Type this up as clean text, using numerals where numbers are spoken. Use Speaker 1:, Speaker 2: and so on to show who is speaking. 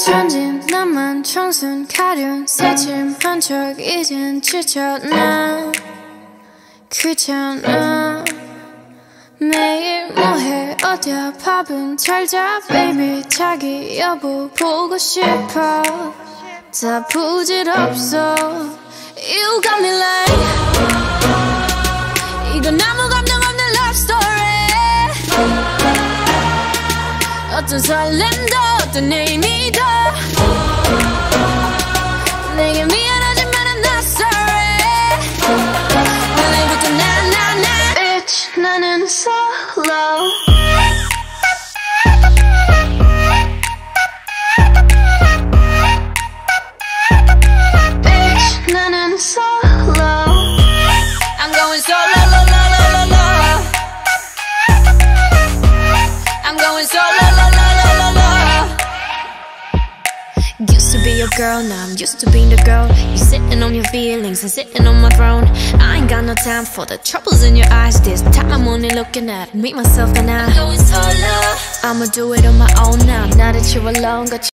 Speaker 1: 천진 나만 청순 가련 새침한 척 이젠 지쳤나 귀찮아 매일 뭐해 어디야 밥은 잘자 baby 자기 여보 보고 싶어 다 부질없어 You got me like 이건 아무 감정 없는 love story 어떤 설렘도 어떤 의미도 내게 미안하지만 I'm not sorry 원래부터 나 Bitch 나는 solo Bitch 나는 solo I'm going solo la la la la la I'm going solo la la la la la Used to be your girl, now I'm used to being the girl. You sitting on your feelings and sitting on my throne. I ain't got no time for the troubles in your eyes. This time I'm only looking at me, myself and I. I'm going solo. I'ma do it on my own now. Now that you're alone, got you